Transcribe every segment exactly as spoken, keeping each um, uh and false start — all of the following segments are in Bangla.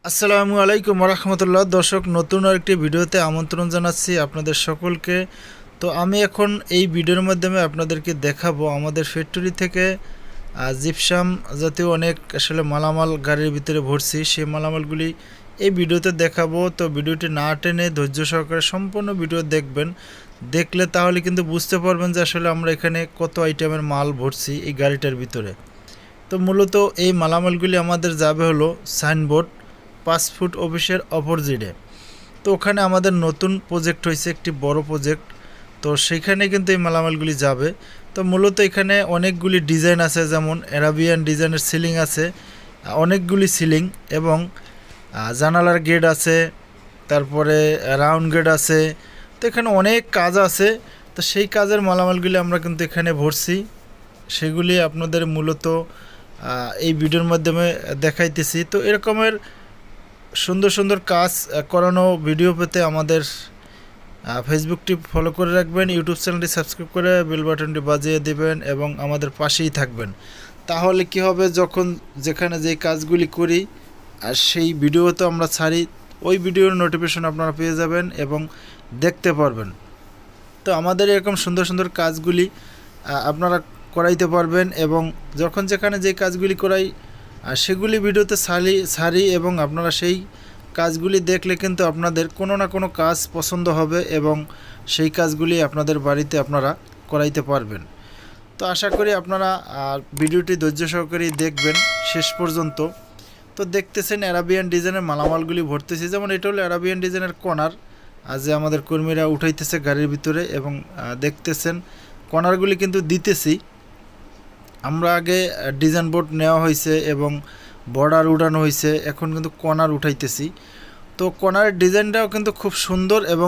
আসসালামু আলাইকুম রহমতুল্লাহ। দর্শক, নতুন আরেকটি ভিডিওতে আমন্ত্রণ জানাচ্ছি আপনাদের সকলকে। তো আমি এখন এই ভিডিওর মাধ্যমে আপনাদেরকে দেখাবো আমাদের ফ্যাক্টরি থেকে জিপসাম জাতীয় অনেক আসলে মালামাল গাড়ির ভিতরে ভরছি, সেই মালামালগুলি এই ভিডিওতে দেখাবো। তো ভিডিওটি না টেনে ধৈর্য সহকারে সম্পূর্ণ ভিডিও দেখবেন, দেখলে তাহলে কিন্তু বুঝতে পারবেন যে আসলে আমরা এখানে কত আইটেমের মাল ভরছি এই গাড়িটার ভিতরে। তো মূলত এই মালামালগুলি আমাদের যাবে হলো সাইনবোর্ড পাসপোর্ট অফিসের অপোজিটে। তো ওখানে আমাদের নতুন প্রজেক্ট হয়েছে, একটি বড় প্রজেক্ট। তো সেইখানে কিন্তু এই মালামালগুলি যাবে। তো মূলত এখানে অনেকগুলি ডিজাইন আছে, যেমন অ্যারাবিয়ান ডিজাইনের সিলিং আছে, অনেকগুলি সিলিং এবং জানালার গেট আছে, তারপরে রাউন্ড গেট আছে। তো এখানে অনেক কাজ আছে। তো সেই কাজের মালামালগুলি আমরা কিন্তু এখানে ভরছি, সেগুলি আপনাদের মূলত এই ভিডিওর মাধ্যমে দেখাইতেছি। তো এরকমের সুন্দর সুন্দর কাজ করানো ভিডিও পেতে আমাদের ফেসবুকটি ফলো করে রাখবেন, ইউটিউব চ্যানেলটি সাবস্ক্রাইব করে বেল বাটনটি বাজিয়ে দেবেন এবং আমাদের পাশেই থাকবেন। তাহলে কি হবে, যখন যেখানে যেই কাজগুলি করি আর সেই ভিডিও তো আমরা ছাড়ি, ওই ভিডিওর নোটিফিকেশন আপনারা পেয়ে যাবেন এবং দেখতে পারবেন। তো আমাদের এরকম সুন্দর সুন্দর কাজগুলি আপনারা করাইতে পারবেন এবং যখন যেখানে যেই কাজগুলি করাই আর সেগুলি ভিডিওতে ছাড়ি ছাড়ি এবং আপনারা সেই কাজগুলি দেখলে কিন্তু আপনাদের কোনো না কোনো কাজ পছন্দ হবে এবং সেই কাজগুলি আপনাদের বাড়িতে আপনারা করাইতে পারবেন। তো আশা করি আপনারা ভিডিওটি ধৈর্য সহকারে দেখবেন শেষ পর্যন্ত। তো দেখতেছেন অ্যারাবিয়ান ডিজাইনের মালামালগুলি ভরতেছি, যেমন এটা হলো অ্যারাবিয়ান ডিজাইনের কর্নার, আজ আমাদের কর্মীরা উঠাইতেছে গাড়ির ভিতরে এবং দেখতেছেন কর্নারগুলি কিন্তু দিতেছি। আমরা আগে ডিজাইন বোর্ড নেওয়া হয়েছে এবং বর্ডার উঠানো হয়েছে, এখন কিন্তু কর্নার উঠাইতেছি। তো কর্নারের ডিজাইনটাও কিন্তু খুব সুন্দর এবং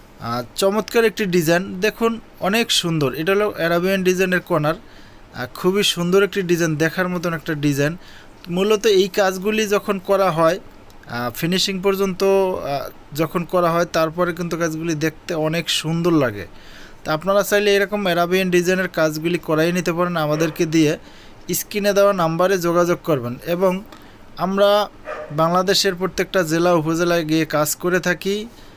চমৎকার একটি ডিজাইন, দেখুন অনেক সুন্দর। এটা হলো অ্যারাবিয়ান ডিজাইনের কর্নার, খুবই সুন্দর একটি ডিজাইন, দেখার মতন একটা ডিজাইন। মূলত এই কাজগুলি যখন করা হয় ফিনিশিং পর্যন্ত যখন করা হয়, তারপরে কিন্তু কাজগুলি দেখতে অনেক সুন্দর লাগে। তা আপনারা চাইলে এরকম অ্যারাবিয়ান ডিজাইনের কাজগুলি করাই নিতে পারেন আমাদেরকে দিয়ে। স্ক্রিনে দেওয়া নাম্বারে যোগাযোগ করবেন এবং আমরা বাংলাদেশের প্রত্যেকটা জেলা উপজেলায় গিয়ে কাজ করে থাকি।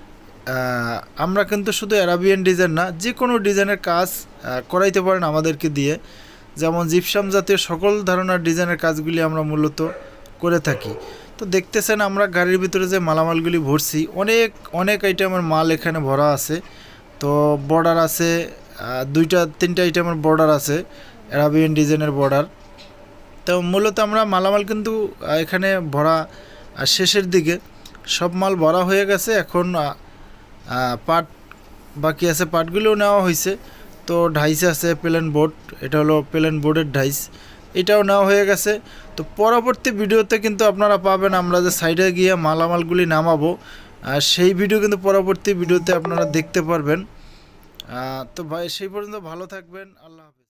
আমরা কিন্তু শুধু অ্যারাবিয়ান ডিজাইন না, যে কোনো ডিজাইনের কাজ করাইতে পারেন আমাদেরকে দিয়ে, যেমন জিপসাম জাতীয় সকল ধরনের ডিজাইনের কাজগুলি আমরা মূলত করে থাকি। তো দেখতেছেন আমরা গাড়ির ভিতরে যে মালামালগুলি ভরছি, অনেক অনেক আইটেমের মাল এখানে ভরা আছে। তো বর্ডার আছে, দুইটা তিনটা আইটেমের বর্ডার আছে, অ্যারাবিয়ান ডিজাইনের বর্ডার। তো মূলত আমরা মালামাল কিন্তু এখানে ভরা শেষের দিকে, সব মাল ভরা হয়ে গেছে। এখন পার্ট বাকি আছে, পার্টগুলোও নেওয়া হয়েছে। তো ঢাইস আছে প্লেন বোর্ড, এটা হলো প্লেন বোর্ডের ঢাইস, এটাও নেওয়া হয়ে গেছে। তো পরবর্তী ভিডিওতে কিন্তু আপনারা পাবেন আমরা যে সাইডে গিয়ে মালামালগুলি নামাবো, আর সেই ভিডিও কিন্তু পরবর্তী ভিডিওতে আপনারা দেখতে পারবেন। তো ভাই সেই পর্যন্ত ভালো থাকবেন, আল্লাহ হাফেজ।